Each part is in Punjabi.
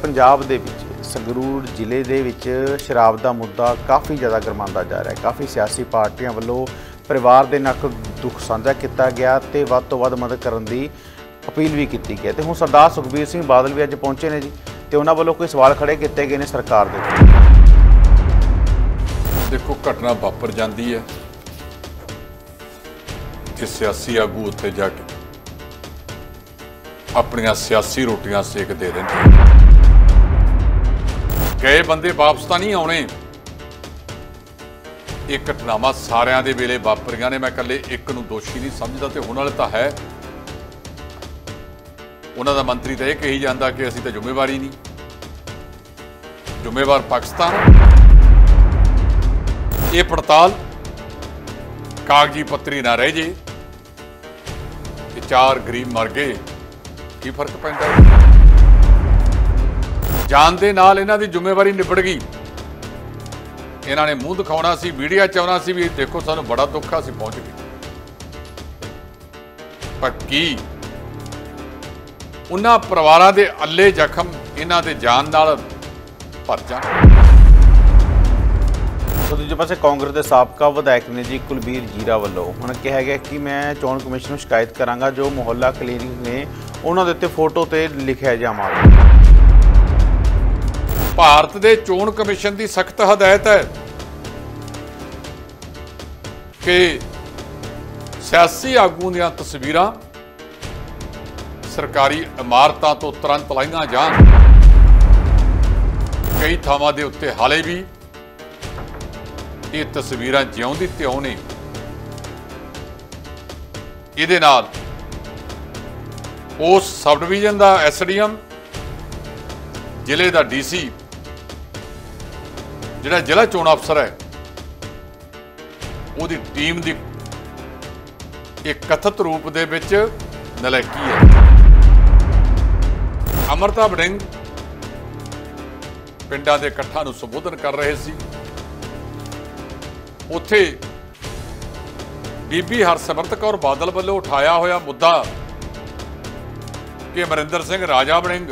ਪੰਜਾਬ ਦੇ ਵਿੱਚ ਸੰਗਰੂਰ ਜ਼ਿਲ੍ਹੇ ਦੇ ਵਿੱਚ ਸ਼ਰਾਬ ਦਾ ਮੁੱਦਾ ਕਾਫੀ ਜ਼ਿਆਦਾ ਗਰਮਾਉਂਦਾ ਜਾ ਰਿਹਾ ਹੈ। ਕਾਫੀ ਸਿਆਸੀ ਪਾਰਟੀਆਂ ਵੱਲੋਂ ਪਰਿਵਾਰ ਦੇ ਨਾਲ ਦੁੱਖ ਸਾਂਝਾ ਕੀਤਾ ਗਿਆ ਤੇ ਵੱਧ ਤੋਂ ਵੱਧ ਮਦਦ ਕਰਨ ਦੀ ਅਪੀਲ ਵੀ ਕੀਤੀ ਗਈ। ਤੇ ਹੁਣ ਸਰਦਾਰ ਸੁਖਬੀਰ ਸਿੰਘ ਬਾਦਲ ਵੀ ਅੱਜ ਪਹੁੰਚੇ ਨੇ ਜੀ ਤੇ ਉਹਨਾਂ ਵੱਲੋਂ ਕੋਈ ਸਵਾਲ ਖੜੇ ਕੀਤੇ ਗਏ ਨੇ ਸਰਕਾਰ ਦੇ ਉੱਤੇ। देखो घटना वापर जाती है कि सियासी आगू उत्थे जाके अपनियां सियासी रोटियां सेकते रहंदे। गए बंदे वापस तो नहीं आने। ये घटनावां सारियां दे वेले वापरियां ने। मैं कल्ले एक नूं दोषी नहीं समझदा ते हुण वाले तां है। उन्हां दा मंत्री तां इह कही जांदा कि असीं तां जिम्मेवारी नहीं। जिम्मेवार पाकिस्तान। ये पड़ताल कागजी पत्तरी ना रह जे कि 4 गरीब मर गए की फर्क पैंदा है। जान दे नाल इन्हां दी जिम्मेवारी निबड़ गई। इन्हां ने मूँह दिखाउणा सी, मीडिया चाहुणा सी भी देखो सानूं बड़ा दुख आ, असीं पहुंच गए। पर की उन्हां परिवारां दे अल्ले जख्म इन्हां दे जान नाल भर जाण। तो दूजे पासे कांग्रेस के साबका विधायक ने जी कुलबीर जीरा वालों हुण कहा गया कि मैं चोण कमिशन में शिकायत करांगा जो मुहल्ला क्लीनिक ने उन्होंने उत्ते फोटो ते लिखिआ जावांगा। भारत के चोण कमिशन की सख्त हदायत है कि सियासी आगू दीआं तस्वीरां सरकारी इमारतां तो तुरंत लाईआं जाण। कई थावां दे उत्ते हाले भी ये तस्वीरां जिउंदी त्यों ने। इहदे नाल उस सब डिवीजन का SDM जिले का DC जिहड़ा जिला चोण अफसर है उहदी टीम की एक कथित रूप दे विच नलैकी है। अमृता वड़िंग पिंडां दे इकट्ठां नूं संबोधन कर रहे सी। उत्थे बीबी हरसिमरत कौर बादल वालों उठाया होया मुद्दा कि अमरिंदर सिंह राजा वड़िंग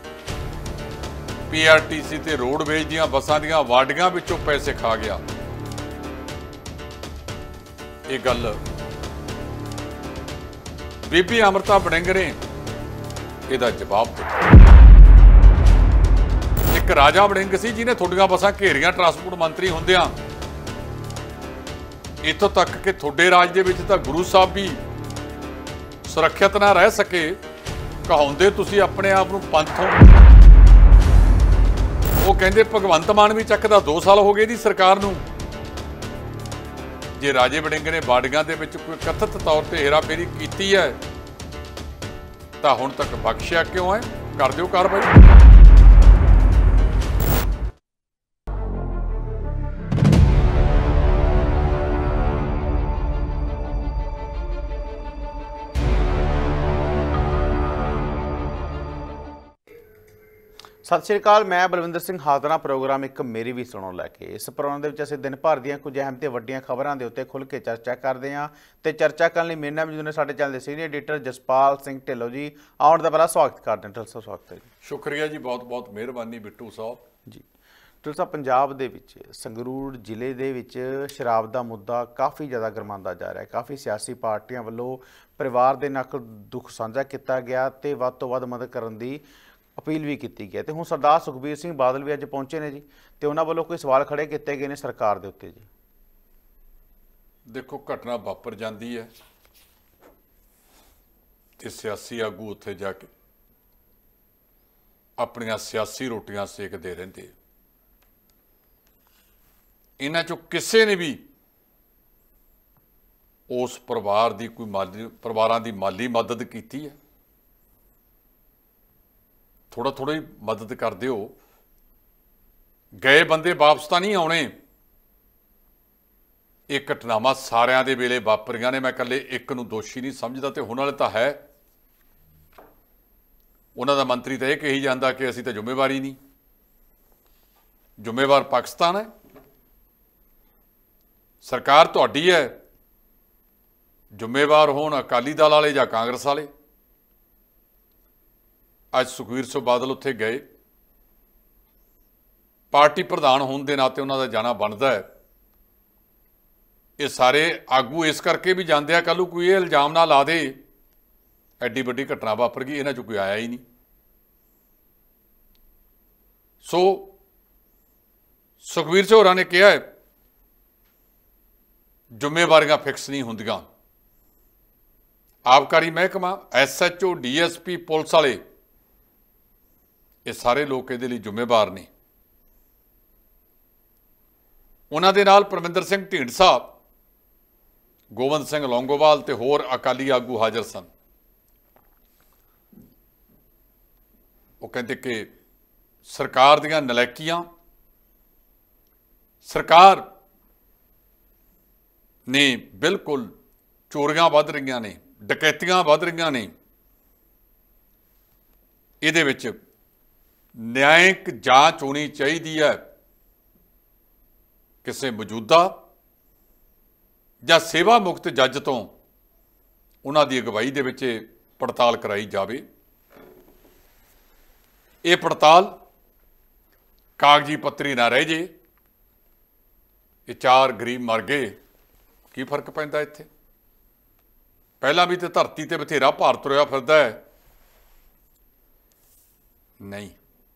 PRTC ते रोडवेज दीआं बसां दीआं वार्डियां विचों पैसे खा गया। ये गल बीबी अमृता वड़िंग ने इहदा जवाब दिता। एक राजा वड़िंग सी जिन्हें थोड़ियां बसां घेरियां ट्रांसपोर्ट मंत्री हुंदियां इत्थों तक कि थोड़े राज दे विच तां गुरु साहब भी सुरक्षित ना रह सके। कहाउंदे तुसीं अपने आप नूं पंथ हो। वो कहंदे भगवंत मान भी चकदा 2 साल हो गए दी सरकार नूं। जे राजे वड़िंग ने बाड़ियां दे विच कोई कथित तौर ते हेराफेरी कीती है तां हुण तक बख्शिया क्यों है? कर दिओ कार्रवाई। सत श्री अकाल। मैं बलविंदर सिंह हाजर हाँ प्रोग्राम एक मेरी भी सुनो लैके। इस प्रोग्राम के असीं दिन भर दी कुछ अहम ते वड्डियां खबरां दे उत्ते खुल के चर्चा करते हैं। तो चर्चा करने मेरे नाल मौजूद ने साडे चैनल के सीनियर एडिटर जसपाल सिंह ढिल्लों जी। आउण दा बड़ा स्वागत करते हैं। ढिल्लों साहब स्वागत है जी। शुक्रिया जी, बहुत बहुत मेहरबानी बिट्टू साहब जी। ढिल्लों साहब पंजाब दे विच संगरूर जिले दे विच शराब का मुद्दा काफ़ी ज़्यादा गरमाउंदा जा रहा है। काफ़ी सियासी पार्टियां वल्लों परिवार दे नाल दुख साझा किया गया ते वध तों वध मदद करन दी अपील भी की गई। तो हुण सरदार सुखबीर सिंह बादल भी अज पहुंचे ने जी तो उन्होंने वालों कोई सवाल खड़े किए गए ने सरकार के उत्ते जी। देखो घटना वापर जाती है कि सियासी आगू उत्थे जाके अपनियां सियासी रोटियां सेकते रहंदे। इन्हां चों किसी ने भी उस परिवार की कोई परिवारां दी माली मदद की है? थोड़ा थोड़ा ही मदद कर दिओ। गए बंदे वापस तो नहीं आने। ये घटनावां सारियां दे वेले वापरियां ने। मैं कल्ले एक नूं दोषी नहीं समझदा ते हुण वाले तां है। उन्हां दा मंत्री तां इह कही जांदा कि असीं तां जिम्मेवारी नहीं। जिम्मेवार पाकिस्तान है। सरकार तुहाडी है। जिम्मेवार होण अकाली दल वाले जां कांग्रेस वाले। अज सुखबीर सिंह बादल उत्थे गए ਪਾਰਟੀ ਪ੍ਰਧਾਨ ਹੋਣ ਦੇ ਨਾਤੇ ਉਹਨਾਂ ਦਾ ਜਾਣਾ ਬਣਦਾ ਹੈ। ਇਹ ਸਾਰੇ ਆਗੂ ਇਸ ਕਰਕੇ ਵੀ ਜਾਂਦੇ ਆ, ਕੱਲ੍ਹ ਨੂੰ ਕੋਈ ਇਹ ਇਲਜ਼ਾਮ ਨਾ ਲਾ ਦੇ ਐਡੀ ਵੱਡੀ ਘਟਨਾ ਵਾਪਰ ਗਈ, ਇਹਨਾਂ 'ਚ ਕੋਈ ਆਇਆ ਹੀ ਨਹੀਂ। ਸੋ ਸੁਖਬੀਰ ਸਿੰਘ ਹੋਰਾਂ ਨੇ ਕਿਹਾ ਹੈ ਜ਼ਿੰਮੇਵਾਰੀਆਂ ਫਿਕਸ ਨਹੀਂ ਹੁੰਦੀਆਂ। ਆਬਕਾਰੀ ਮਹਿਕਮਾ, SHO, DSP, ਪੁਲਿਸ ਵਾਲੇ, ਇਹ ਸਾਰੇ ਲੋਕ ਇਹਦੇ ਲਈ ਜ਼ਿੰਮੇਵਾਰ ਨੇ। ਉਹਨਾਂ ਦੇ ਨਾਲ ਪਰਮਿੰਦਰ ਸਿੰਘ ਢੀਂਡਸਾ, ਗੋਬਿੰਦ ਸਿੰਘ ਲੌਂਗੋਵਾਲ ਤੇ ਹੋਰ ਅਕਾਲੀ ਆਗੂ ਹਾਜ਼ਰ ਸਨ। ਉਹ ਕਹਿੰਦੇ ਕਿ ਸਰਕਾਰ ਦੀਆਂ ਨਲਾਇਕੀਆਂ, ਸਰਕਾਰ ਨੇ ਬਿਲਕੁਲ ਚੋਰੀਆਂ ਵੱਧ ਰਹੀਆਂ ਨੇ, ਡਕੈਤੀਆਂ ਵੱਧ ਰਹੀਆਂ ਨੇ, ਇਹਦੇ ਵਿੱਚ ਨਿਆਂਇਕ ਜਾਂਚ ਹੋਣੀ ਚਾਹੀਦੀ ਹੈ। ਕਿਸੇ ਮੌਜੂਦਾ ਜਾਂ ਸੇਵਾ ਮੁਕਤ ਜੱਜ ਤੋਂ ਉਹਨਾਂ ਦੀ ਅਗਵਾਈ ਦੇ ਵਿੱਚ ਪੜਤਾਲ ਕਰਾਈ ਜਾਵੇ। ਇਹ ਪੜਤਾਲ ਕਾਗਜ਼ੀ ਪੱਤਰੀ ਨਾ ਰਹਿ ਜੇ। ਇਹ 4 ਗਰੀਬ ਮਰ ਗਏ, ਕੀ ਫਰਕ ਪੈਂਦਾ ਇੱਥੇ? ਪਹਿਲਾਂ ਵੀ ਤੇ ਧਰਤੀ ਤੇ ਬਥੇਰਾ ਭਾਰ ਤੁਰਿਆ ਫਿਰਦਾ ਹੈ। ਨਹੀਂ,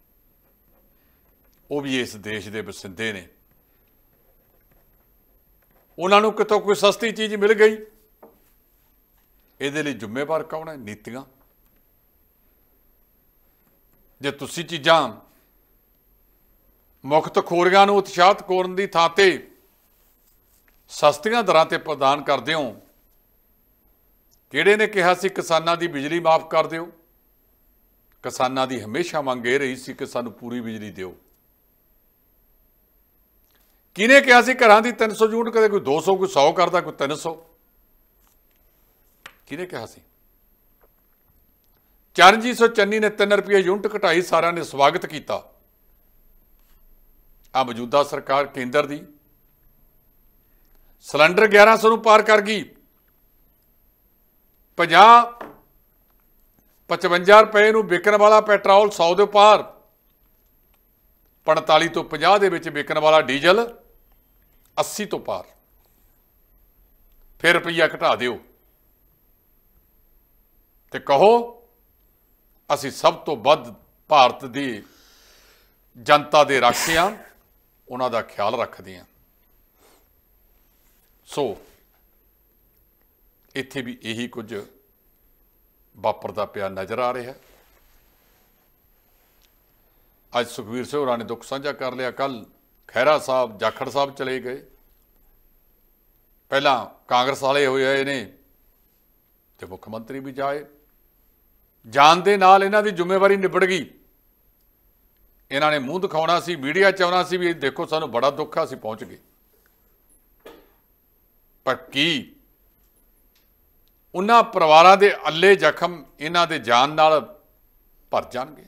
ਉਹ ਵੀ ਇਸ ਦੇਸ਼ ਦੇ ਵਸਿੰਦੇ ਨੇ, ਉਹਨਾਂ ਨੂੰ ਕਿਤੋਂ ਕੋਈ ਸਸਤੀ ਚੀਜ਼ ਮਿਲ ਗਈ, ਇਹਦੇ ਲਈ ਜ਼ਿੰਮੇਵਾਰ ਕੌਣ ਹੈ? ਨੀਤੀਆਂ। ਜੇ ਤੁਸੀਂ ਚੀਜ਼ਾਂ ਮੁਖਤਖੋਰੀਆਂ ਨੂੰ ਉਤਸ਼ਾਹਿਤ ਕਰਨ ਦੀ ਥਾਂ ਤੇ ਸਸਤੀਆਂ ਦਰਾਂ ਤੇ ਪ੍ਰਦਾਨ ਕਰਦੇ ਹੋ, ਕਿਹੜੇ ਨੇ ਕਿਹਾ ਸੀ ਕਿਸਾਨਾਂ ਦੀ ਬਿਜਲੀ ਮਾਫ ਕਰ ਦਿਓ? ਕਿਸਾਨਾਂ ਦੀ ਹਮੇਸ਼ਾ ਮੰਗ ਇਹ ਰਹੀ ਸੀ ਕਿ ਸਾਨੂੰ ਪੂਰੀ ਬਿਜਲੀ ਦਿਓ। ਕਿਹਨੇ ਕਿਹਾ ਸੀ ਘਰਾਂ ਦੀ 300 ਯੂਨਿਟ, ਕਦੇ ਕੋਈ 200, ਕੋਈ 100 ਕਰਦਾ, ਕੋਈ 300? ਕਿਹਨੇ ਕਿਹਾ ਸੀ? ਚਰਨਜੀਤ ਸਿੰਘ ਚੰਨੀ ਨੇ 3 ਰੁਪਏ ਯੂਨਿਟ ਘਟਾਈ, ਸਾਰਿਆਂ ਨੇ ਸਵਾਗਤ ਕੀਤਾ। ਆ ਮੌਜੂਦਾ ਸਰਕਾਰ ਕੇਂਦਰ ਦੀ ਸਿਲੰਡਰ 1100 ਨੂੰ ਪਾਰ ਕਰ ਗਈ। 55 ਰੁਪਏ ਨੂੰ ਵਿਕਣ ਵਾਲਾ ਪੈਟਰੋਲ 100 ਦੇ ਪਾਰ, 45 ਤੋਂ 50 ਦੇ ਵਿੱਚ ਵਿਕਣ ਵਾਲਾ ਡੀਜ਼ਲ 80 ਤੋਂ ਪਾਰ। ਫਿਰ ਰੁਪਈਆ ਘਟਾ ਦਿਓ ਤੇ ਕਹੋ ਅਸੀਂ ਸਭ ਤੋਂ ਵੱਧ ਭਾਰਤ ਦੀ ਜਨਤਾ ਦੇ ਰਾਖੇ ਹਾਂ, ਉਹਨਾਂ ਦਾ ਖਿਆਲ ਰੱਖਦੇ ਹਾਂ। ਸੋ ਇੱਥੇ ਵੀ ਇਹੀ ਕੁਝ ਵਾਪਰਦਾ ਪਿਆ ਨਜ਼ਰ ਆ ਰਿਹਾ। ਅੱਜ ਸੁਖਬੀਰ ਸਿੰਘ ਹੋਰਾਂ ਨੇ ਦੁੱਖ ਸਾਂਝਾ ਕਰ ਲਿਆ। ਕੱਲ ਖਹਿਰਾ ਸਾਹਿਬ, ਜਾਖੜ ਸਾਹਿਬ ਚਲੇ ਗਏ। ਪਹਿਲਾਂ ਕਾਂਗਰਸ ਵਾਲੇ ਹੋਏ ਨੇ ਤੇ ਮੁੱਖ ਮੰਤਰੀ ਵੀ ਜਾਏ। ਜਾਣ ਦੇ ਨਾਲ ਇਹਨਾਂ ਦੀ ਜ਼ਿੰਮੇਵਾਰੀ ਨਿਬੜ ਗਈ। ਇਹਨਾਂ ਨੇ ਮੂੰਹ ਦਿਖਾਉਣਾ ਸੀ, ਮੀਡੀਆ 'ਚ ਆਉਣਾ ਸੀ ਵੀ ਦੇਖੋ ਸਾਨੂੰ ਬੜਾ ਦੁੱਖ ਆ, ਅਸੀਂ ਪਹੁੰਚ ਗਏ। ਪਰ ਕੀ ਉਹਨਾਂ ਪਰਿਵਾਰਾਂ ਦੇ ਅੱਲੇ ਜ਼ਖਮ ਇਹਨਾਂ ਦੇ ਜਾਣ ਨਾਲ ਭਰ ਜਾਣਗੇ?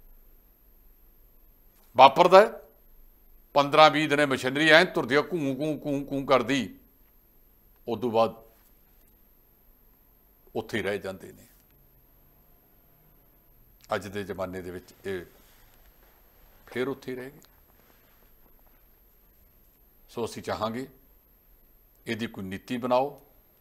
ਵਾਪਰਦਾ 15-20 ਦਿਨੇ ਮਸ਼ੀਨਰੀ ਐਂ ਤੁਰਦੀ ਆ, ਘੂੰ ਘੂੰ ਘੂੰ ਘੂੰ ਕਰਦੀ, ਉਦੋਂ ਬਾਅਦ ਉੱਥੇ ਹੀ ਰਹਿ ਜਾਂਦੇ ਨੇ। ਅੱਜ ਦੇ ਜ਼ਮਾਨੇ ਦੇ ਵਿੱਚ ਇਹ ਫਿਰ ਉੱਥੇ ਹੀ ਰਹਿ ਗਏ। ਸੋ ਅਸੀਂ ਚਾਹਾਂਗੇ ਇਹਦੀ ਕੋਈ ਨੀਤੀ ਬਣਾਓ।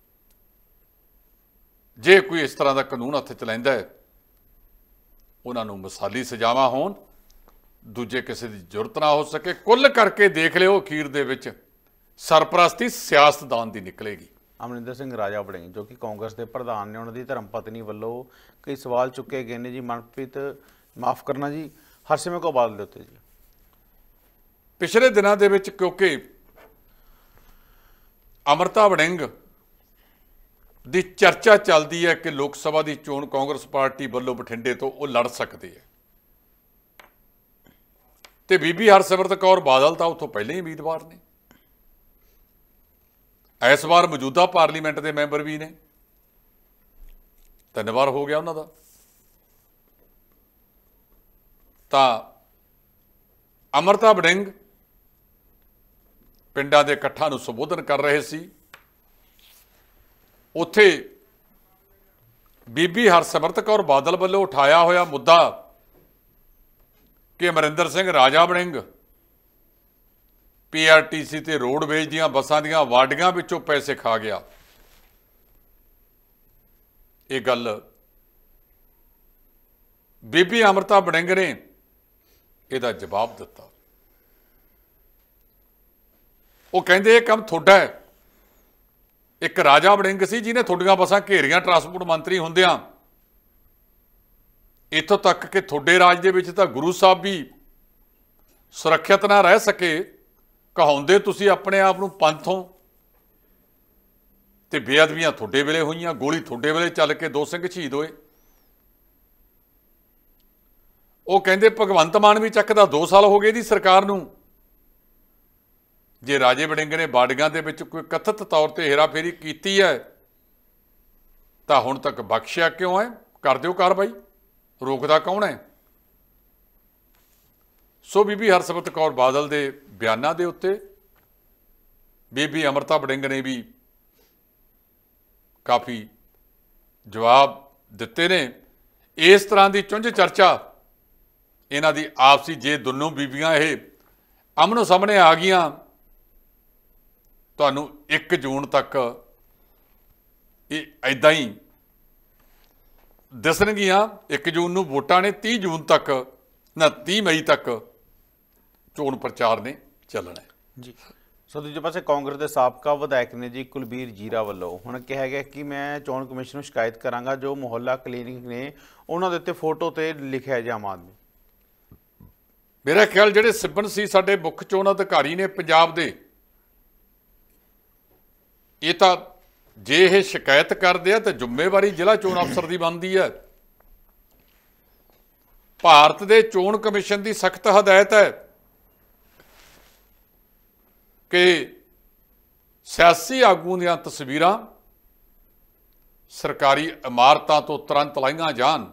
ਜੇ ਕੋਈ ਇਸ ਤਰ੍ਹਾਂ ਦਾ ਕਾਨੂੰਨ ਹੱਥ 'ਚ ਲੈਂਦਾ ਹੈ, ਉਹਨਾਂ ਨੂੰ ਮਿਸਾਲੀ ਸਜ਼ਾਵਾਂ ਹੋਣ, ਦੂਜੇ ਕਿਸੇ ਦੀ ਜ਼ਰੂਰਤ ਨਾ ਹੋ ਸਕੇ। ਕੁੱਲ ਕਰਕੇ ਦੇਖ ਲਿਓ, ਅਖੀਰ ਦੇ ਵਿੱਚ ਸਰਪ੍ਰਸਤੀ ਸਿਆਸਤਦਾਨ ਦੀ ਨਿਕਲੇਗੀ। ਅਮਰਿੰਦਰ ਸਿੰਘ ਰਾਜਾ ਵੜਿੰਗ ਜੋ ਕਿ ਕਾਂਗਰਸ ਦੇ ਪ੍ਰਧਾਨ ਨੇ, ਉਹਨਾਂ ਦੀ ਧਰਮ ਪਤਨੀ ਵੱਲੋਂ ਕਈ ਸਵਾਲ ਚੁੱਕੇ ਗਏ ਨੇ ਜੀ। ਮਨਪ੍ਰੀਤ ਮਾਫ ਕਰਨਾ ਜੀ, ਹਰਸਿਮਰਤ ਕੌਰ ਬਾਦਲ ਦੇ ਉੱਤੇ ਜੀ ਪਿਛਲੇ ਦਿਨਾਂ ਦੇ ਵਿੱਚ, ਕਿਉਂਕਿ ਅਮਰਤਾ ਵੜਿੰਗ ਦੀ ਚਰਚਾ ਚੱਲਦੀ ਹੈ ਕਿ ਲੋਕ ਸਭਾ ਦੀ ਚੋਣ ਕਾਂਗਰਸ ਪਾਰਟੀ ਵੱਲੋਂ ਬਠਿੰਡੇ ਤੋਂ ਉਹ ਲੜ ਸਕਦੇ ਹੈ, ਤੇ ਬੀਬੀ ਹਰਸਿਮਰਤ ਕੌਰ ਬਾਦਲ ਤਾਂ ਉੱਥੋਂ ਪਹਿਲਾਂ ਹੀ ਉਮੀਦਵਾਰ ਨੇ। ਇਸ ਵਾਰ ਮੌਜੂਦਾ ਪਾਰਲੀਮੈਂਟ ਦੇ ਮੈਂਬਰ ਵੀ ਨੇ, 3 ਵਾਰ ਹੋ ਗਿਆ ਉਹਨਾਂ ਦਾ। ਤਾਂ ਅਮਰਤਾ ਵੜਿੰਗ ਪਿੰਡਾਂ ਦੇ ਇਕੱਠਾਂ ਨੂੰ ਸੰਬੋਧਨ ਕਰ ਰਹੇ ਸੀ। ਉੱਥੇ ਬੀਬੀ ਹਰਸਿਮਰਤ ਕੌਰ ਬਾਦਲ ਵੱਲੋਂ ਉਠਾਇਆ ਹੋਇਆ ਮੁੱਦਾ ਕਿ ਅਮਰਿੰਦਰ ਸਿੰਘ ਰਾਜਾ ਵੜਿੰਗ PRTC ਤੇ ਰੋਡਵੇਜ਼ ਦੀਆਂ ਬੱਸਾਂ ਦੀਆਂ ਵਾਰਡੀਆਂ ਵਿੱਚੋਂ ਪੈਸੇ ਖਾ ਗਿਆ। ਇਹ ਗੱਲ ਬੀਬੀ ਅਮਰਤਾ ਵੜਿੰਗ ਨੇ ਇਹਦਾ ਜਵਾਬ ਦਿੱਤਾ। ਉਹ ਕਹਿੰਦੇ ਇਹ ਕੰਮ ਤੁਹਾਡਾ ਹੈ। ਇੱਕ ਰਾਜਾ ਵੜਿੰਗ ਸੀ ਜਿਹਨੇ ਤੁਹਾਡੀਆਂ ਬੱਸਾਂ ਘੇਰੀਆਂ ਟਰਾਂਸਪੋਰਟ ਮੰਤਰੀ ਹੁੰਦਿਆਂ, ਇੱਥੋਂ ਤੱਕ ਕਿ ਤੁਹਾਡੇ ਰਾਜ ਦੇ ਵਿੱਚ ਤਾਂ ਗੁਰੂ ਸਾਹਿਬ ਵੀ ਸੁਰੱਖਿਅਤ ਨਾ ਰਹਿ ਸਕੇ। ਕਹਾਉਂਦੇ ਤੁਸੀਂ ਆਪਣੇ ਆਪ ਨੂੰ ਪੰਥੋਂ, ਤੇ ਬੇਅਦਬੀਆਂ ਤੁਹਾਡੇ ਵੇਲੇ ਹੋਈਆਂ, ਗੋਲੀ ਤੁਹਾਡੇ ਵੇਲੇ ਚੱਲ ਕੇ 2 ਸਿੰਘ ਸ਼ਹੀਦ ਹੋਏ। ਉਹ ਕਹਿੰਦੇ ਭਗਵੰਤ ਮਾਨ ਵੀ ਚੱਕਦਾ 2 ਸਾਲ ਹੋ ਗਏ ਇਹਦੀ ਸਰਕਾਰ ਨੂੰ। ਜੇ ਰਾਜੇ ਵੜਿੰਗ ਨੇ ਬਾਡੀਆਂ ਦੇ ਵਿੱਚ ਕੋਈ ਕਥਿਤ ਤੌਰ ਤੇ ਹੇਰਾਫੇਰੀ ਕੀਤੀ ਹੈ ਤਾਂ ਹੁਣ ਤੱਕ ਬਖਸ਼ਿਆ ਕਿਉਂ ਹੈ? ਕਰ ਦਿਓ ਕਾਰਵਾਈ, ਰੋਕਦਾ ਕੌਣ ਹੈ? ਸੋ ਬੀਬੀ ਹਰਸਿਮਰਤ ਕੌਰ ਬਾਦਲ ਦੇ ਬਿਆਨਾਂ ਦੇ ਉੱਤੇ ਬੀਬੀ ਅਮਰਤਾ ਵੜਿੰਗ ਨੇ ਵੀ ਕਾਫੀ ਜਵਾਬ ਦਿੱਤੇ ਨੇ। ਇਸ ਤਰ੍ਹਾਂ ਦੀ ਚੁੰਝ ਚਰਚਾ ਇਹਨਾਂ ਦੀ ਆਪਸੀ, ਜੇ ਦੋਨੋਂ ਬੀਬੀਆਂ ਇਹ ਆਮਣੋ ਸਾਹਮਣੇ ਆ ਗਈਆਂ, ਤੁਹਾਨੂੰ 1 ਜੂਨ ਤੱਕ ਇਹ ਇੱਦਾਂ ਹੀ ਦਿਸਣਗੀਆਂ। 1 ਜੂਨ ਨੂੰ ਵੋਟਾਂ ਨੇ, 30 ਜੂਨ ਤੱਕ ਨਾ 30 ਮਈ ਤੱਕ ਚੋਣ ਪ੍ਰਚਾਰ ਨੇ ਚੱਲਣਾ ਹੈ ਜੀ। ਸੋ ਦੂਜੇ ਪਾਸੇ ਕਾਂਗਰਸ ਦੇ ਸਾਬਕਾ ਵਿਧਾਇਕ ਨੇ ਜੀ ਕੁਲਬੀਰ ਜੀਰਾ ਵੱਲੋਂ ਹੁਣ ਕਿਹਾ ਗਿਆ ਕਿ ਮੈਂ ਚੋਣ ਕਮਿਸ਼ਨ ਨੂੰ ਸ਼ਿਕਾਇਤ ਕਰਾਂਗਾ ਜੋ ਮੁਹੱਲਾ ਕਲੀਨਿਕ ਨੇ ਉਹਨਾਂ ਦੇ ਉੱਤੇ ਫੋਟੋ ਤੇ ਲਿਖਿਆ ਜੀ ਆਮ ਆਦਮੀ। ਮੇਰਾ ਖਿਆਲ ਜਿਹੜੇ ਸਿੱਬਨ ਸੀ ਸਾਡੇ ਮੁੱਖ ਚੋਣ ਅਧਿਕਾਰੀ ਨੇ ਪੰਜਾਬ ਦੇ, ਇਹ ਤਾਂ ਜੇ ਇਹ ਸ਼ਿਕਾਇਤ ਕਰਦੇ ਆ ਤਾਂ ਜ਼ਿੰਮੇਵਾਰੀ ਜ਼ਿਲ੍ਹਾ ਚੋਣ ਅਫਸਰ ਦੀ ਬਣਦੀ ਹੈ। ਭਾਰਤ ਦੇ ਚੋਣ ਕਮਿਸ਼ਨ ਦੀ ਸਖਤ ਹਦਾਇਤ ਹੈ ਕਿ ਸਿਆਸੀ ਆਗੂ ਦੀਆਂ ਤਸਵੀਰਾਂ ਸਰਕਾਰੀ ਇਮਾਰਤਾਂ ਤੋਂ ਤੁਰੰਤ ਲਾਈਆਂ ਜਾਣ।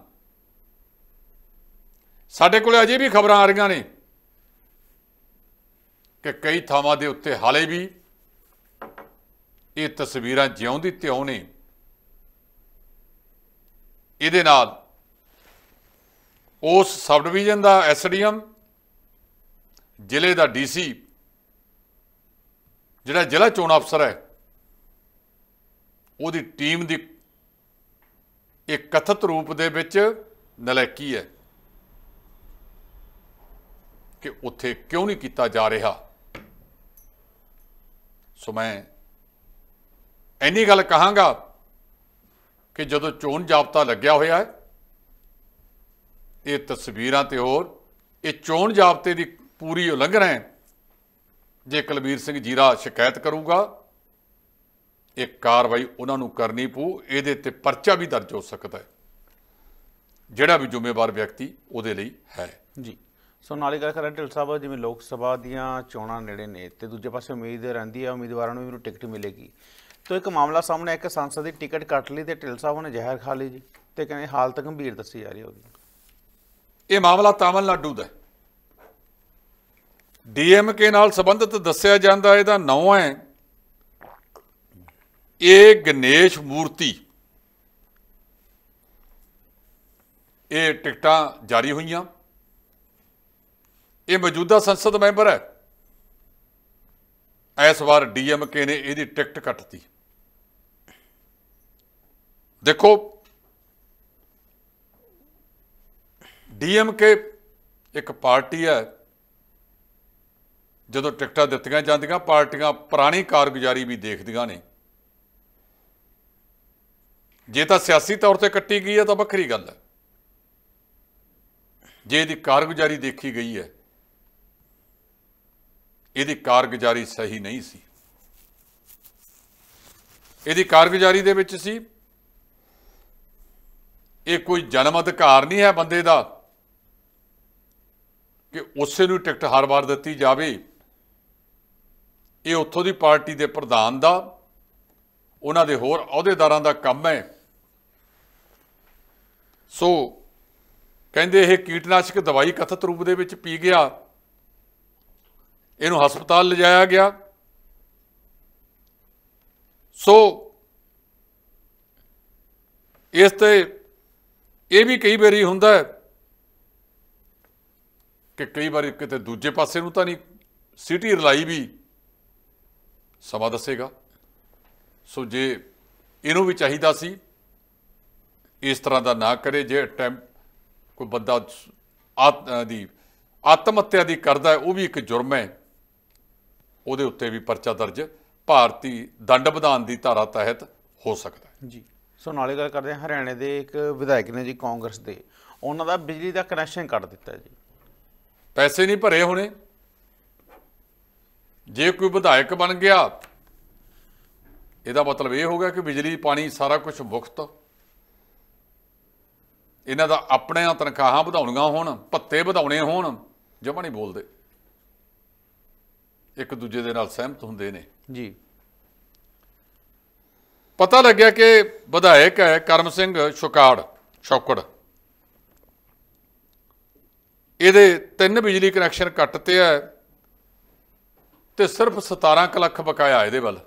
ਸਾਡੇ ਕੋਲ ਅਜੇ ਵੀ ਖਬਰਾਂ ਆ ਰਹੀਆਂ ਨੇ ਕਿ ਕਈ ਥਾਵਾਂ ਦੇ ਉੱਤੇ ਹਾਲੇ ਵੀ ਇਹ ਤਸਵੀਰਾਂ ਜਿਉਂ ਦੀ ਤਿਉਂ ਨੇ। ਇਹਦੇ ਨਾਲ ਉਸ ਸਬ ਡਿਵੀਜ਼ਨ ਦਾ SDM, ਜ਼ਿਲ੍ਹੇ ਦਾ DC, ਜਿਹੜਾ ਜ਼ਿਲ੍ਹਾ ਚੋਣ ਅਫਸਰ ਹੈ, ਉਹਦੀ ਟੀਮ ਦੀ ਇੱਕ ਕਥਿਤ ਰੂਪ ਦੇ ਵਿੱਚ ਨਲਾਇਕੀ ਹੈ ਕਿ ਉੱਥੇ ਕਿਉਂ ਨਹੀਂ ਕੀਤਾ ਜਾ ਰਿਹਾ। ਸੋ ਮੈਂ ਇੰਨੀ ਗੱਲ ਕਹਾਂਗਾ ਕਿ ਜਦੋਂ ਚੋਣ ਜਾਬਤਾ ਲੱਗਿਆ ਹੋਇਆ ਹੈ, ਇਹ ਤਸਵੀਰਾਂ ਤੇ ਹੋਰ ਇਹ ਚੋਣ ਜਾਬਤੇ ਦੀ ਪੂਰੀ ਉਲੰਘਣਾ ਹੈ। ਜੇ ਕੁਲਬੀਰ ਸਿੰਘ ਜੀਰਾ ਸ਼ਿਕਾਇਤ ਕਰੂਗਾ, ਇਹ ਕਾਰਵਾਈ ਉਹਨਾਂ ਨੂੰ ਕਰਨੀ ਪਊ। ਇਹਦੇ ਤੇ ਪਰਚਾ ਵੀ ਦਰਜ ਹੋ ਸਕਦਾ ਹੈ, ਜਿਹੜਾ ਵੀ ਜ਼ਿੰਮੇਵਾਰ ਵਿਅਕਤੀ ਉਹਦੇ ਲਈ ਹੈ ਜੀ। ਸੋ ਨਾਲ ਹੀ ਗੱਲ ਕਰਾਂ ਢਿੱਲ ਸਾਹਿਬ, ਜਿਵੇਂ ਲੋਕ ਸਭਾ ਦੀਆਂ ਚੋਣਾਂ ਨੇੜੇ ਨੇ ਤੇ ਦੂਜੇ ਪਾਸੇ ਉਮੀਦ ਰਹਿੰਦੀ ਹੈ ਉਮੀਦਵਾਰਾਂ ਨੂੰ ਵੀ ਟਿਕਟ ਮਿਲੇਗੀ। तो एक मामला सामने एक सांसद की टिकट कट ली तो ढिल साहब ने जहर खा ली जी, तो कहने हालत गंभीर दसी जा रही होगी। ये मामला तमिलनाडु का DMK नाल संबंधित दस्या जाता, इहदा नाम है ये गणेश मूर्ति। ये टिकटां जारी हुई, ये मौजूदा संसद मैंबर है। इस बार DMK ने इसकी टिकट कटती। देखो DMK एक पार्टी है, जदों टिकटां दित्तियां जांदियां पार्टियां पुरानी कारगुजारी भी देखदियां ने। जे तां सियासी तौर पर कट्टी गई है तो वखरी गल है, जे इहदी कारगुजारी देखी गई है, इहदी कारगुजारी सही नहीं सी। इहदी कारगुजारी दे विच सी ये कोई जन्म अधिकार नहीं है बंदे दा कि उसे नूं टिकट हर बार दित्ती जावे। ये उत्थों दी पार्टी दे प्रधान दा, उन्हां दे होर अहुदेदारां दा काम है। सो कहंदे ये कीटनाशक दवाई कथित रूप दे विच पी गया, इहनूं हस्पताल लिजाया गया। सो इस ते ये भी कई बारी हुंदा है कि कई बार किते दूजे पासे नूं तां नहीं ਸਿਟੀ ਰਲਾਈ ਵੀ ਸਮਾਂ ਦੱਸੇਗਾ। ਸੋ ਜੇ ਇਹਨੂੰ ਵੀ ਚਾਹੀਦਾ ਸੀ ਇਸ ਤਰ੍ਹਾਂ ਦਾ ਨਾ ਕਰੇ। ਜੇ ਅਟੈਂਪਟ ਕੋਈ ਬੰਦਾ ਆਤਮ ਹੱਤਿਆ ਦੀ ਕਰਦਾ ਹੈ, ਉਹ ਵੀ ਇੱਕ ਜੁਰਮ ਹੈ, ਉਹਦੇ ਉੱਤੇ ਵੀ ਪਰਚਾ ਦਰਜ ਭਾਰਤੀ ਦੰਡ ਵਿਧਾਨ ਦੀ ਧਾਰਾ ਤਹਿਤ ਹੋ ਸਕਦਾ ਹੈ ਜੀ। ਸੋ ਨਾਲੇ ਗੱਲ ਕਰਦੇ ਹਾਂ ਹਰਿਆਣੇ ਦੇ ਇੱਕ ਵਿਧਾਇਕ ਨੇ ਜੀ ਕਾਂਗਰਸ ਦੇ, ਉਹਨਾਂ ਦਾ ਬਿਜਲੀ ਦਾ ਕਨੈਕਸ਼ਨ ਕੱਟ ਦਿੱਤਾ ਜੀ। ਪੈਸੇ ਨਹੀਂ ਭਰੇ ਹੋਣੇ। ਜੇ ਕੋਈ ਵਿਧਾਇਕ ਬਣ ਗਿਆ ਇਹਦਾ ਮਤਲਬ ਇਹ ਹੋ ਗਿਆ ਕਿ ਬਿਜਲੀ ਪਾਣੀ ਸਾਰਾ ਕੁਝ ਮੁਫਤ। ਇਹਨਾਂ ਦਾ ਆਪਣੀਆਂ ਤਨਖਾਹਾਂ ਵਧਾਉਣੀਆਂ ਹੋਣ, ਭੱਤੇ ਵਧਾਉਣੇ ਹੋਣ, ਜਮਾਂ ਨਹੀਂ ਬੋਲਦੇ, ਇੱਕ ਦੂਜੇ ਦੇ ਨਾਲ ਸਹਿਮਤ ਹੁੰਦੇ ਨੇ ਜੀ। ਪਤਾ ਲੱਗਿਆ ਕਿ ਵਿਧਾਇਕ ਹੈ ਕਰਮ ਸਿੰਘ ਸ਼ੌਕੜ, ਇਹਦੇ 3 ਬਿਜਲੀ ਕਨੈਕਸ਼ਨ ਕੱਟਤੇ ਹੈ ਤੇ ਸਿਰਫ 17 ਕੁ ਲੱਖ ਬਕਾਇਆ ਇਹਦੇ ਵੱਲ।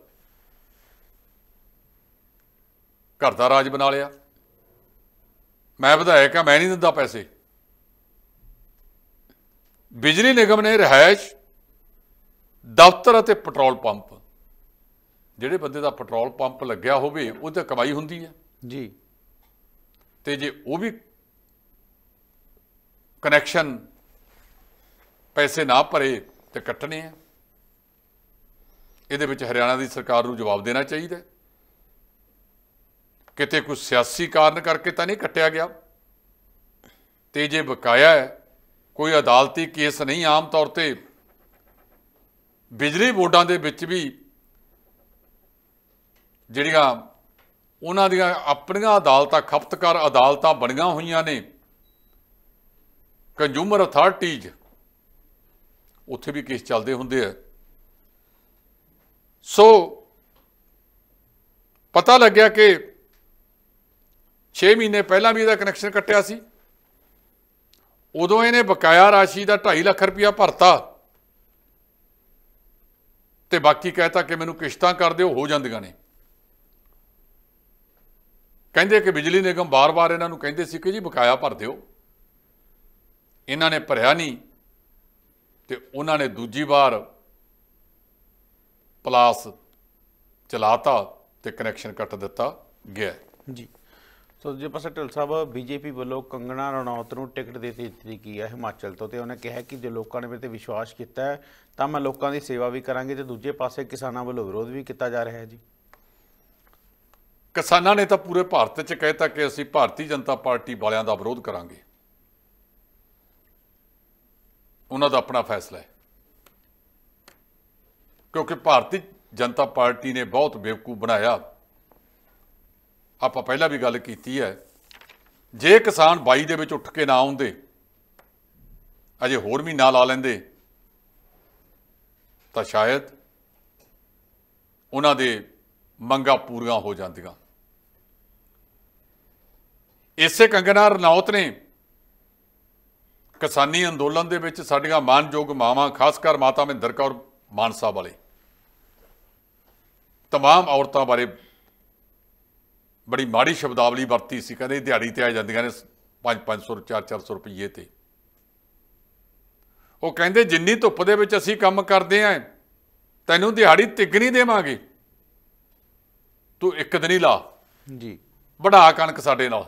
ਘਰ ਦਾ ਰਾਜ ਬਣਾ ਲਿਆ। ਮੈਂ ਵਿਧਾਇਕ ਹਾਂ, ਮੈਂ ਨਹੀਂ ਦਿੰਦਾ ਪੈਸੇ। ਬਿਜਲੀ ਨਿਗਮ ਨੇ ਰਿਹਾਇਸ਼, ਦਫ਼ਤਰ ਅਤੇ ਪੈਟਰੋਲ ਪੰਪ, ਜਿਹੜੇ ਬੰਦੇ ਦਾ ਪੈਟਰੋਲ ਪੰਪ ਲੱਗਿਆ ਹੋਵੇ ਉਹ ਤਾਂ ਕਮਾਈ ਹੁੰਦੀ ਹੈ ਜੀ, ਤੇ ਜੇ ਉਹ ਵੀ ਕਨੈਕਸ਼ਨ ਪੈਸੇ ਨਾ ਭਰੇ ਤੇ ਕੱਟਣੇ ਆ। ਇਹਦੇ ਵਿੱਚ ਹਰਿਆਣਾ ਦੀ ਸਰਕਾਰ ਨੂੰ ਜਵਾਬ ਦੇਣਾ ਚਾਹੀਦਾ। ਕਿਤੇ ਕੋਈ ਸਿਆਸੀ ਕਾਰਨ ਕਰਕੇ ਤਾਂ ਨਹੀਂ ਕੱਟਿਆ ਗਿਆ, ਤੇ ਜੇ ਬਕਾਇਆ ਹੈ, ਕੋਈ ਅਦਾਲਤੀ ਕੇਸ ਨਹੀਂ। ਆਮ ਤੌਰ ਤੇ ਬਿਜਲੀ ਬੋਰਡਾਂ ਦੇ ਵਿੱਚ ਵੀ ਜਿਹੜੀਆਂ ਉਹਨਾਂ ਦੀਆਂ ਆਪਣੀਆਂ ਅਦਾਲਤਾਂ, ਖਪਤਕਾਰ ਅਦਾਲਤਾਂ ਬਣੀਆਂ ਹੋਈਆਂ ਨੇ, ਕੰਜ਼ਿਊਮਰ ਅਥਾਰਟੀਜ਼, ਉੱਥੇ ਵੀ ਕੇਸ ਚੱਲਦੇ ਹੁੰਦੇ ਆ। ਸੋ ਪਤਾ ਲੱਗਿਆ ਕਿ 6 ਮਹੀਨੇ ਪਹਿਲਾਂ ਵੀ ਇਹਦਾ ਕਨੈਕਸ਼ਨ ਕੱਟਿਆ ਸੀ। ਉਦੋਂ ਇਹਨੇ ਬਕਾਇਆ ਰਾਸ਼ੀ ਦਾ 2.5 ਲੱਖ ਰੁਪਇਆ ਭਰਤਾ ਤੇ ਬਾਕੀ ਕਹਿਤਾ ਕਿ ਮੈਨੂੰ ਕਿਸ਼ਤਾਂ ਕਰ ਦਿਓ, ਹੋ ਜਾਂਦੀਆਂ ਨੇ। ਕਹਿੰਦੇ ਕਿ ਬਿਜਲੀ ਨਿਗਮ ਬਾਰ-ਬਾਰ ਇਹਨਾਂ ਨੂੰ ਕਹਿੰਦੇ ਸੀ ਕਿ ਜੀ ਬਕਾਇਆ ਭਰ ਦਿਓ। ਇਹਨਾਂ ਨੇ ਭਰਿਆ ਨਹੀਂ ਤੇ ਉਹਨਾਂ ਨੇ ਦੂਜੀ ਵਾਰ ਪਲਾਸ ਚਲਾਤਾ ਤੇ ਕਨੈਕਸ਼ਨ ਕੱਟ ਦਿੱਤਾ ਗਿਆ ਜੀ। ਸੋ ਦੂਜੇ ਪਾਸੇ ਢਿੱਲ ਸਾਹਿਬ, ਬੀਜੇਪੀ ਵੱਲੋਂ ਕੰਗਣਾ ਰਣੌਤ ਨੂੰ ਟਿਕਟ ਦੇ ਦਿੱਤੀ ਗਈ ਹੈ ਹਿਮਾਚਲ ਤੋਂ, ਤੇ ਉਹਨੇ ਕਿਹਾ ਕਿ ਜੇ ਲੋਕਾਂ ਨੇ ਮੇਰੇ ਤੇ ਵਿਸ਼ਵਾਸ ਕੀਤਾ ਹੈ ਤਾਂ ਮੈਂ ਲੋਕਾਂ ਦੀ ਸੇਵਾ ਵੀ ਕਰਾਂਗੀ। ਤੇ ਦੂਜੇ ਪਾਸੇ ਕਿਸਾਨਾਂ ਵੱਲੋਂ ਵਿਰੋਧ ਵੀ ਕੀਤਾ ਜਾ ਰਿਹਾ ਹੈ ਜੀ। ਕਿਸਾਨਾਂ ਨੇ ਤਾਂ ਪੂਰੇ ਭਾਰਤ 'ਚ ਕਹਿਤਾ ਕਿ ਅਸੀਂ ਭਾਰਤੀ ਜਨਤਾ ਪਾਰਟੀ ਵਾਲਿਆਂ ਦਾ ਵਿਰੋਧ ਕਰਾਂਗੇ। ਉਹਨਾਂ ਦਾ ਆਪਣਾ ਫੈਸਲਾ ਹੈ, ਕਿਉਂਕਿ ਭਾਰਤੀ ਜਨਤਾ ਪਾਰਟੀ ਨੇ ਬਹੁਤ ਬੇਵਕੂਫ ਬਣਾਇਆ। ਆਪਾਂ ਪਹਿਲਾਂ ਵੀ ਗੱਲ ਕੀਤੀ ਹੈ, ਜੇ ਕਿਸਾਨ 22 ਦੇ ਵਿੱਚ ਉੱਠ ਕੇ ਨਾ ਆਉਂਦੇ, ਅਜੇ ਹੋਰ ਮਹੀਨਾ ਲਾ ਲੈਂਦੇ, ਤਾਂ ਸ਼ਾਇਦ ਉਹਨਾਂ ਦੇ ਮੰਗਾਂ ਪੂਰੀਆਂ ਹੋ ਜਾਂਦੀਆਂ। ਇਸੇ ਕੰਗਨਾ ਰਣੌਤ ਨੇ ਕਿਸਾਨੀ ਅੰਦੋਲਨ ਦੇ ਵਿੱਚ ਸਾਡੀਆਂ ਮਾਨਯੋਗ ਮਾਵਾਂ, ਖਾਸ ਕਰ ਮਾਤਾ ਮਹਿੰਦਰ ਕੌਰ ਮਾਨਸਾ ਵਾਲੇ तमाम औरतों बारे बड़ी माड़ी शब्दावली वरती सी। कहते दिहाड़ी ते आ जांदियां ने 500 400 रुपये ते। वो कहते जिन्नी धुप्प दे विच असीं काम करदे आ तैनूं दिहाड़ी तिगनी देवांगे, तू एक दिन ही ला जी, बढ़ा कणक साडे नाल।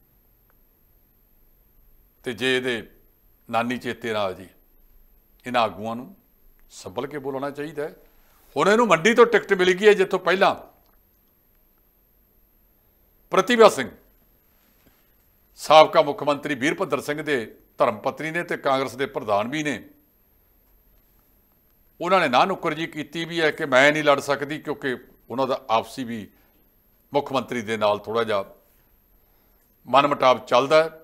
ते जे इहदे नानी चेते ना आ जी, इन्हां आगूआं नूं संभल के बोलना चाहिए। हुण इहनूं मंडी तो टिकट मिल गई है, जिथों पहलां प्रतिभा सिंह साबका मुख्यमंत्री वीरभद्र सिंह दे धर्म पत्नी ने ते कांग्रेस के प्रधान भी ने, उन्होंने ना नुक्कर जी की भी है कि मैं नहीं लड़ सकती, क्योंकि उन्हों का आपसी भी मुख्यमंत्री दे नाल थोड़ा जा मनमुटाव चलता है।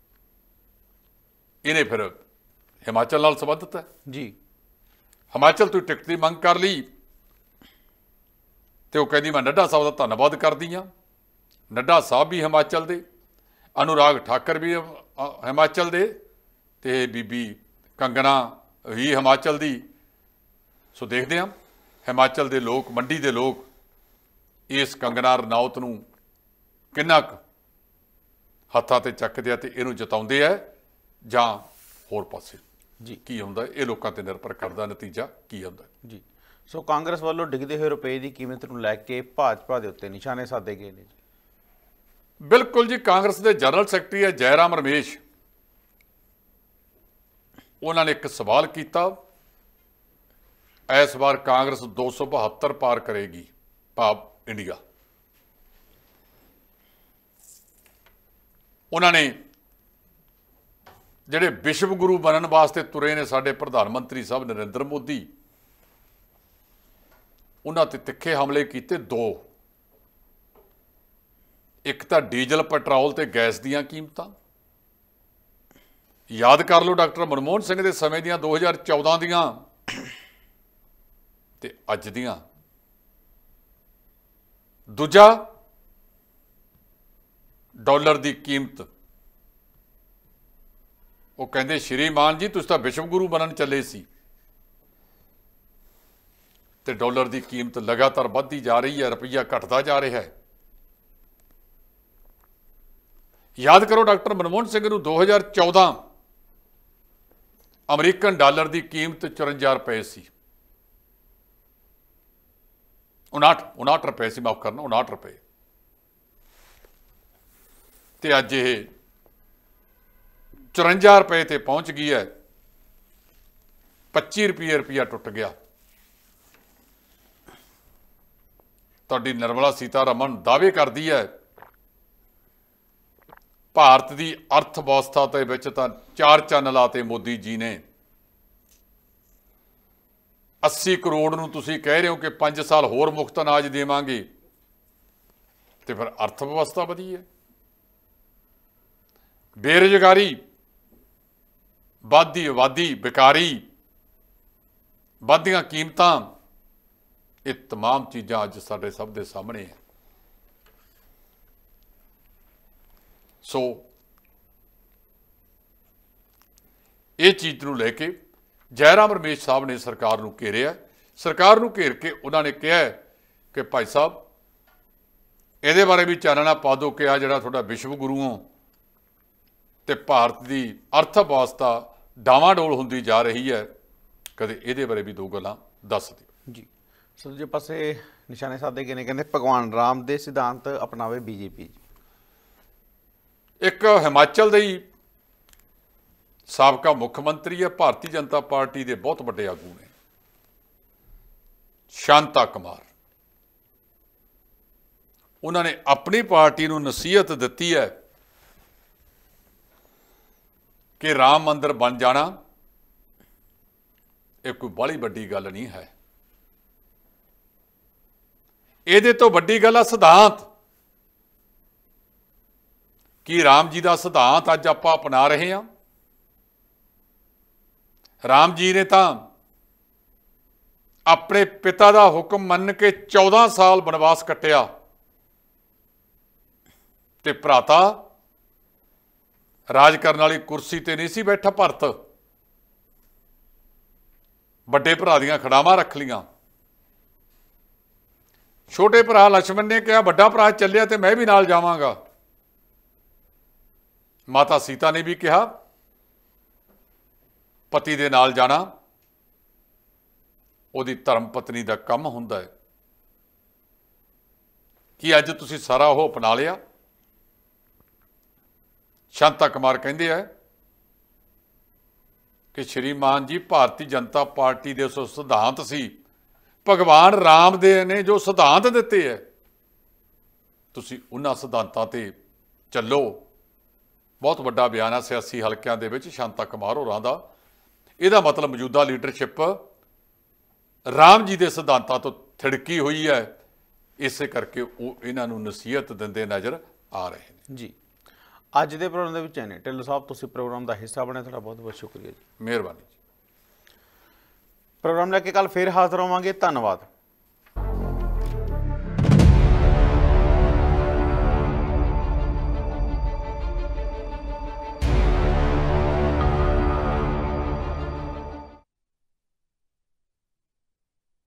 इन्हें फिर हिमाचल नाल संबंधित है जी, हिमाचल तो टिकट की मंग कर ली तो कहती मैं नड्डा साहब का धन्यवाद करती हाँ। नड्डा साहब भी हिमाचल दे, अनुराग ठाकर भी हिमाचल दे, ते बीबी कंगना भी हिमाचल दी। सो देखते हैं हिमाचल के लोग, मंडी के लोग इस कंगना रनौत नूं किन्ना क हत्थां ते चकदे आ ते इहनूं जताउंदे आ जां होर पासे। ਜੀ ਕੀ ਆਉਂਦਾ ਇਹ ਲੋਕਾਂ ਤੇ ਨਿਰਭਰ ਕਰਦਾ ਨਤੀਜਾ ਕੀ ਆਉਂਦਾ। ਜੀ ਸੋ ਕਾਂਗਰਸ ਵੱਲੋਂ ਡਿੱਗਦੇ ਹੋਏ ਰੁਪਏ ਦੀ ਕੀਮਤ ਨੂੰ ਲੈ ਕੇ ਭਾਜਪਾ ਦੇ ਉੱਤੇ ਨਿਸ਼ਾਨੇ ਸਾਧੇ ਗਏ ਨੇ ਜੀ। ਬਿਲਕੁਲ ਜੀ, ਕਾਂਗਰਸ ਦੇ ਜਨਰਲ ਸੈਕਟਰੀ ਹੈ ਜੈਰਾਮ ਰਮੇਸ਼, ਉਹਨਾਂ ਨੇ ਇੱਕ ਸਵਾਲ ਕੀਤਾ, ਇਸ ਵਾਰ ਕਾਂਗਰਸ 272 ਪਾਰ ਕਰੇਗੀ, ਭਾਵ ਇੰਡੀਆ। ਉਹਨਾਂ ਨੇ ਜਿਹੜੇ ਵਿਸ਼ਵ ਗੁਰੂ ਬਣਨ ਵਾਸਤੇ ਤੁਰੇ ਨੇ ਸਾਡੇ ਪ੍ਰਧਾਨ ਮੰਤਰੀ ਸਾਹਿਬ ਨਰਿੰਦਰ ਮੋਦੀ, ਉਹਨਾਂ ਤੇ ਤਿੱਖੇ ਹਮਲੇ ਕੀਤੇ ਦੋ। ਇੱਕ ਤਾਂ ਡੀਜ਼ਲ, ਪੈਟਰੋਲ ਤੇ ਗੈਸ ਦੀਆਂ ਕੀਮਤਾਂ। ਯਾਦ ਕਰ ਲਓ ਡਾਕਟਰ ਮਨਮੋਹਨ ਸਿੰਘ ਦੇ ਸਮੇਂ ਦੀਆਂ 2014 ਦੀਆਂ ਤੇ ਅੱਜ ਦੀਆਂ। ਦੂਜਾ, ਡਾਲਰ ਦੀ ਕੀਮਤ। ਉਹ ਕਹਿੰਦੇ ਸ਼੍ਰੀਮਾਨ ਜੀ ਤੁਸੀਂ ਤਾਂ ਵਿਸ਼ਵ ਗੁਰੂ ਬਣਨ ਚੱਲੇ ਸੀ, ਤੇ ਡਾਲਰ ਦੀ ਕੀਮਤ ਲਗਾਤਾਰ ਵੱਧਦੀ ਜਾ ਰਹੀ ਹੈ, ਰੁਪਈਆ ਘਟਦਾ ਜਾ ਰਿਹਾ ਹੈ। ਯਾਦ ਕਰੋ ਡਾਕਟਰ ਮਨਮੋਹਨ ਸਿੰਘ ਨੂੰ 2014 ਅਮਰੀਕਨ ਡਾਲਰ ਦੀ ਕੀਮਤ 54 ਰੁਪਏ ਸੀ, 59 ਰੁਪਏ ਸੀ, ਮਾਫ ਕਰਨਾ 59 ਰੁਪਏ। ਤੇ ਅੱਜ ਇਹ 54 ਰੁਪਏ ਤੇ ਪਹੁੰਚ ਗਈ ਹੈ, 25 ਰੁਪਏ ਰੁਪਈਆ ਟੁੱਟ ਗਿਆ। ਤੁਹਾਡੀ ਨਿਰਮਲਾ ਸੀਤਾਰਮਨ ਦਾਅਵੇ ਕਰਦੀ ਹੈ ਭਾਰਤ ਦੀ ਅਰਥ ਵਿਵਸਥਾ ਦੇ ਵਿੱਚ ਤਾਂ 4 ਚੰਨ ਲਾਤੇ ਮੋਦੀ ਜੀ ਨੇ। 80 ਕਰੋੜ ਨੂੰ ਤੁਸੀਂ ਕਹਿ ਰਹੇ ਹੋ ਕਿ 5 ਸਾਲ ਹੋਰ ਮੁਫਤ ਅਨਾਜ ਦੇਵਾਂਗੇ, ਤੇ ਫਿਰ ਅਰਥ ਵਿਵਸਥਾ ਵਧੀ ਹੈ। ਬੇਰੁਜ਼ਗਾਰੀ, ਵੱਧਦੀ ਆਬਾਦੀ, ਬੇਕਾਰੀ, ਵੱਧਦੀਆਂ ਕੀਮਤਾਂ, ਇਹ तमाम ਚੀਜ਼ਾਂ ਅੱਜ ਸਾਡੇ ਸਭ ਦੇ ਸਾਹਮਣੇ ਹੈ। ਸੋ ਇਹ ਚੀਜ਼ ਨੂੰ ਲੈ ਕੇ ਜੈਰਾਮ ਰਮੇਸ਼ ਸਾਹਿਬ ਨੇ ਸਰਕਾਰ ਨੂੰ ਘੇਰਿਆ। ਸਰਕਾਰ ਨੂੰ ਘੇਰ ਕੇ ਉਹਨਾਂ ਨੇ ਕਿਹਾ ਕਿ ਭਾਈ ਸਾਹਿਬ ਇਹਦੇ ਬਾਰੇ ਵੀ ਚਾਨਣਾ ਪਾ ਦਿਓ ਕਿ ਆ ਜਿਹੜਾ ਤੁਹਾਡਾ ਵਿਸ਼ਵ ਗੁਰੂ ਹੋ ਤੇ ਭਾਰਤ ਦੀ ਅਰਥ ਵਿਵਸਥਾ ਡਾਵਾਂਡੋਲ ਹੁੰਦੀ ਜਾ ਰਹੀ ਹੈ, ਕਦੇ ਇਹਦੇ ਬਾਰੇ ਵੀ 2 ਗੱਲਾਂ ਦੱਸ ਦਿਓ ਜੀ। ਸੋ ਦੂਜੇ ਪਾਸੇ ਨਿਸ਼ਾਨੇ ਸਾਧੇ ਗਏ ਨੇ, ਕਹਿੰਦੇ ਭਗਵਾਨ ਰਾਮ ਦੇ ਸਿਧਾਂਤ ਅਪਣਾਵੇ ਬੀਜੇਪੀ। ਇੱਕ ਹਿਮਾਚਲ ਦੇ ਹੀ ਸਾਬਕਾ ਮੁੱਖ ਮੰਤਰੀ ਹੈ, ਭਾਰਤੀ ਜਨਤਾ ਪਾਰਟੀ ਦੇ ਬਹੁਤ ਵੱਡੇ ਆਗੂ ਨੇ, ਸ਼ਾਂਤਾ ਕੁਮਾਰ। ਉਹਨਾਂ ਨੇ ਆਪਣੀ ਪਾਰਟੀ ਨੂੰ ਨਸੀਹਤ ਦਿੱਤੀ ਹੈ ਕਿ ਰਾਮ ਮੰਦਿਰ ਬਣ ਜਾਣਾ ਇਹ ਕੋਈ ਬਾਹਲੀ ਵੱਡੀ ਗੱਲ ਨਹੀਂ ਹੈ। ਇਹਦੇ ਤੋਂ ਵੱਡੀ ਗੱਲ ਆ ਸਿਧਾਂਤ। ਕੀ ਰਾਮ ਜੀ ਦਾ ਸਿਧਾਂਤ ਅੱਜ ਆਪਾਂ ਅਪਣਾ ਰਹੇ ਹਾਂ? ਰਾਮ ਜੀ ਨੇ ਤਾਂ ਆਪਣੇ ਪਿਤਾ ਦਾ ਹੁਕਮ ਮੰਨ ਕੇ 14 ਸਾਲ ਬਨਵਾਸ ਕੱਟਿਆ, ਤੇ ਭਰਾਤਾ ਰਾਜ ਕਰਨ ਵਾਲੀ ਕੁਰਸੀ ਤੇ ਨਹੀਂ ਸੀ ਬੈਠਾ ਭਰਤ, ਵੱਡੇ ਭਰਾ ਦੀਆਂ ਖੜਾਵਾਂ ਰੱਖ ਲੀਆਂ। ਛੋਟੇ ਭਰਾ ਲక్ష్మణ ਨੇ ਕਿਹਾ ਵੱਡਾ ਭਰਾ ਚੱਲਿਆ ਤੇ ਮੈਂ ਵੀ ਨਾਲ ਜਾਵਾਂਗਾ। ਮਾਤਾ ਸੀਤਾ ਨੇ ਵੀ ਕਿਹਾ ਪਤੀ ਦੇ ਨਾਲ ਜਾਣਾ ਉਹਦੀ ਧਰਮ ਪਤਨੀ ਦਾ ਕੰਮ ਹੁੰਦਾ ਹੈ। ਕੀ ਅੱਜ ਤੁਸੀਂ ਸਾਰਾ ਉਹ ਅਪਣਾ ਲਿਆ? ਸ਼ਾਂਤਾ ਕੁਮਾਰ ਕਹਿੰਦੇ ਆ ਕਿ ਸ਼੍ਰੀਮਾਨ ਜੀ ਭਾਰਤੀ ਜਨਤਾ ਪਾਰਟੀ ਦੇ ਸੋ ਸਿਧਾਂਤ ਸੀ, ਭਗਵਾਨ ਰਾਮ ਦੇ ਨੇ ਜੋ ਸਿਧਾਂਤ ਦਿੱਤੇ ਹੈ, ਤੁਸੀਂ ਉਹਨਾਂ ਸਿਧਾਂਤਾਂ ਤੇ ਚੱਲੋ। ਬਹੁਤ ਵੱਡਾ ਬਿਆਨ ਹੈ ਸਿਆਸੀ ਹਲਕਿਆਂ ਦੇ ਵਿੱਚ ਸ਼ਾਂਤਾ ਕੁਮਾਰ ਹੋਰਾਂ ਦਾ। ਇਹਦਾ ਮਤਲਬ ਮੌਜੂਦਾ ਲੀਡਰਸ਼ਿਪ ਰਾਮ ਜੀ ਦੇ ਸਿਧਾਂਤਾਂ ਤੋਂ ਥਿੜਕੀ ਹੋਈ ਹੈ, ਇਸੇ ਕਰਕੇ ਉਹ ਇਹਨਾਂ ਨੂੰ ਨਸੀਹਤ ਦਿੰਦੇ ਨਜ਼ਰ ਆ ਰਹੇ ਨੇ ਜੀ। ਅੱਜ ਦੇ ਪ੍ਰੋਗਰਾਮ ਦੇ ਵਿੱਚ ਨੇ ਢਿੱਲੋਂ ਸਾਹਿਬ, ਤੁਸੀਂ ਪ੍ਰੋਗਰਾਮ ਦਾ ਹਿੱਸਾ ਬਣੇ, ਤੁਹਾਡਾ ਬਹੁਤ ਬਹੁਤ ਸ਼ੁਕਰੀਆ ਜੀ। ਮਿਹਰਬਾਨੀ ਜੀ। ਪ੍ਰੋਗਰਾਮ ਲੈ ਕੇ ਕੱਲ ਫੇਰ ਹਾਜ਼ਰ ਹੋਵਾਂਗੇ। ਧੰਨਵਾਦ।